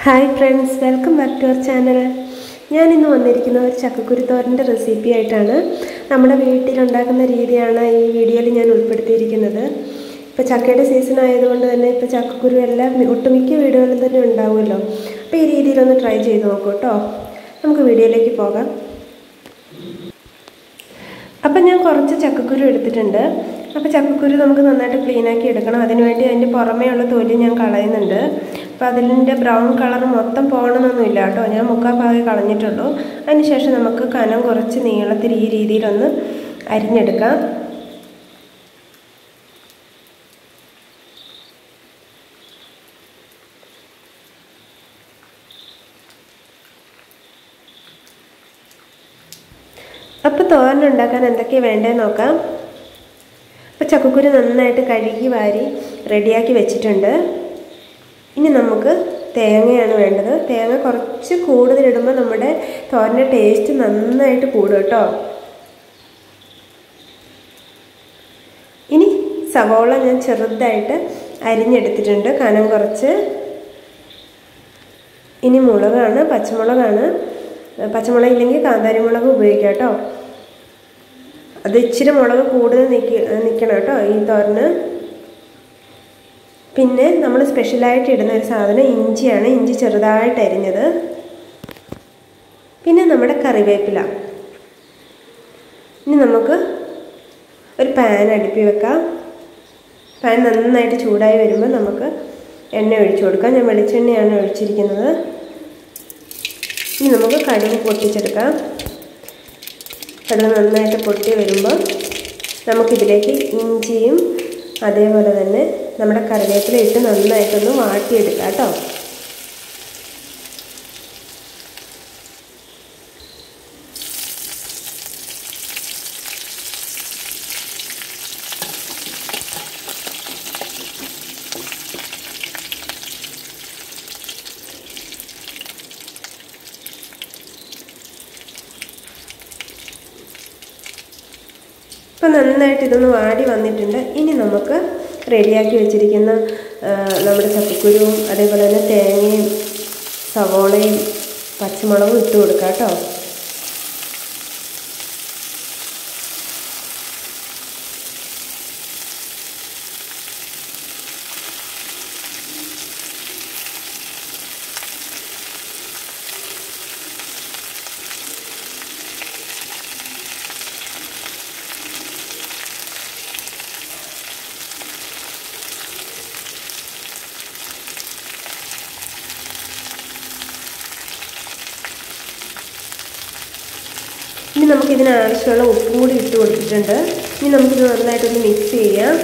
Hi friends, welcome back to our channel. ഞാനിന്ന് വന്നിരിക്കുന്ന ഒരു ചക്കക്കുരു തോരൻ്റെ റെസിപ്പി ആയിട്ടാണ്. നമ്മുടെ വീട്ടിലുണ്ടാക്കുന്ന രീതിയാണ് ഈ വീഡിയോയിൽ ഞാൻ ഉൾപ്പെടുത്തിയിരിക്കുന്നത്. ഇപ്പോൾ ചക്കയുടെ സീസൺ ആയതുകൊണ്ട് തന്നെ ഇപ്പോൾ ചക്കക്കുരു എല്ലാം ഒട്ടുമിക്ക വീടുകളിൽ തന്നെ ഉണ്ടാവുമല്ലോ. അപ്പോൾ ഈ രീതിയിലൊന്ന് ട്രൈ ചെയ്ത് നോക്കൂ കേട്ടോ. നമുക്ക് വീഡിയോയിലേക്ക് പോകാം. അപ്പം ഞാൻ കുറച്ച് ചക്കക്കുരു എടുത്തിട്ടുണ്ട്. അപ്പോൾ ചക്കക്കുരു നമുക്ക് നന്നായിട്ട് ക്ലീനാക്കി എടുക്കണം. അതിനുവേണ്ടി അതിൻ്റെ പുറമേ ഉള്ള തൊലി ഞാൻ കളയുന്നുണ്ട്. അപ്പോൾ അതിൻ്റെ ബ്രൗൺ കളർ മൊത്തം പോകണമെന്നൊന്നുമില്ല കേട്ടോ. ഞാൻ മുക്കാൽ ഭാഗം കളഞ്ഞിട്ടുള്ളൂ. അതിനുശേഷം നമുക്ക് കനം കുറച്ച് നീളത്തിൽ ഈ രീതിയിലൊന്ന് അരിഞ്ഞെടുക്കാം. അപ്പോൾ തോരൻ ഉണ്ടാക്കാൻ എന്തൊക്കെയാണ് വേണ്ടതെന്ന് നോക്കാം. അപ്പോൾ ചക്കക്കുരു നന്നായിട്ട് കഴുകി വാരി റെഡിയാക്കി വെച്ചിട്ടുണ്ട്. ഇനി നമുക്ക് തേങ്ങയാണ് വേണ്ടത്. തേങ്ങ കുറച്ച് കൂടുതലിടുമ്പോൾ നമ്മുടെ തോരൻ്റെ ടേസ്റ്റ് നന്നായിട്ട് കൂടും കേട്ടോ. ഇനി സവോള ഞാൻ ചെറുതായിട്ട് അരിഞ്ഞെടുത്തിട്ടുണ്ട്, കനം കുറച്ച്. ഇനി മുളകാണ്, പച്ചമുളകാണ്. പച്ചമുളക് ഇല്ലെങ്കിൽ കാന്താരിമുളക് ഉപയോഗിക്കാം കേട്ടോ. അത് ഇച്ചിരി മുളക് കൂടുതൽ നിൽക്കണം കേട്ടോ ഈ തോരന്. പിന്നെ നമ്മൾ സ്പെഷ്യലായിട്ട് ഇടുന്ന ഒരു സാധനം ഇഞ്ചിയാണ്. ഇഞ്ചി ചെറുതായിട്ട് അരിഞ്ഞത്. പിന്നെ നമ്മുടെ കറിവേപ്പില. ഇനി നമുക്ക് ഒരു പാൻ അടുപ്പി വെക്കാം. പാൻ നന്നായിട്ട് ചൂടായി വരുമ്പോൾ നമുക്ക് എണ്ണ ഒഴിച്ചു കൊടുക്കാം. ഞാൻ വെളിച്ചെണ്ണയാണ് ഒഴിച്ചിരിക്കുന്നത്. ഇനി നമുക്ക് കടുക് പൊട്ടിച്ചെടുക്കാം. കടുക് നന്നായിട്ട് പൊട്ടി വരുമ്പോൾ നമുക്കിതിലേക്ക് ഇഞ്ചിയും അതേപോലെ തന്നെ നമ്മുടെ കറിവേപ്പില ഇട്ട് നന്നായിട്ടൊന്ന് വാട്ടിയെടുക്കാം കേട്ടോ. ഇപ്പോൾ നന്നായിട്ട് ഇതൊന്ന് വാടി വന്നിട്ടുണ്ട്. ഇനി നമുക്ക് റെഡിയാക്കി വെച്ചിരിക്കുന്ന നമ്മുടെ ചക്കക്കുരുവും അതേപോലെ തന്നെ തേങ്ങയും സവോളയും പച്ചമുളകും ഇട്ട് കൊടുക്കാം കേട്ടോ. ഇനി നമുക്കിതിനാവശ്യമുള്ള ഉപ്പും കൂടി ഇട്ട് കൊടുത്തിട്ടുണ്ട്. ഇനി നമുക്കിത് നന്നായിട്ടൊന്ന് മിക്സ് ചെയ്യാം.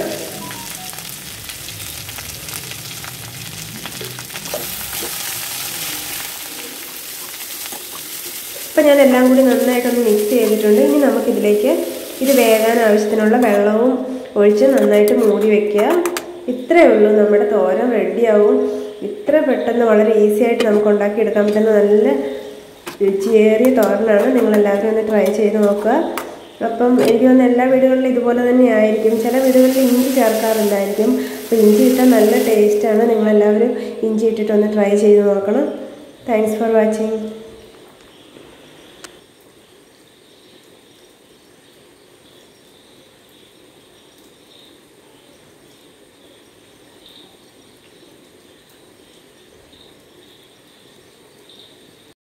അപ്പം ഞാൻ എല്ലാം കൂടി നന്നായിട്ടൊന്ന് മിക്സ് ചെയ്തിട്ടുണ്ട്. ഇനി നമുക്കിതിലേക്ക് ഇത് വേകാൻ ആവശ്യത്തിനുള്ള വെള്ളവും ഒഴിച്ച് നന്നായിട്ട് മൂടി വയ്ക്കുക. ഇത്രയേ ഉള്ളൂ, നമ്മുടെ തോരൻ റെഡിയാവും. ഇത്ര പെട്ടെന്ന് വളരെ ഈസി ആയിട്ട് നമുക്ക് ഉണ്ടാക്കിയെടുക്കാൻ പറ്റുന്ന നല്ല രുചിയേറിയ തോരനാണ്. നിങ്ങളെല്ലാവരും ഒന്ന് ട്രൈ ചെയ്ത് നോക്കുക. അപ്പം എനിക്ക് തോന്നുന്നു എല്ലാ വീടുകളിലും ഇതുപോലെ തന്നെ ആയിരിക്കും. ചില വീടുകളിൽ ഇഞ്ചി ചേർക്കാറുണ്ടായിരിക്കും. അപ്പോൾ ഇഞ്ചി ഇട്ടാൽ നല്ല ടേസ്റ്റാണ്. നിങ്ങളെല്ലാവരും ഇഞ്ചി ഇട്ടിട്ടൊന്ന് ട്രൈ ചെയ്ത് നോക്കണം. Thanks for watching.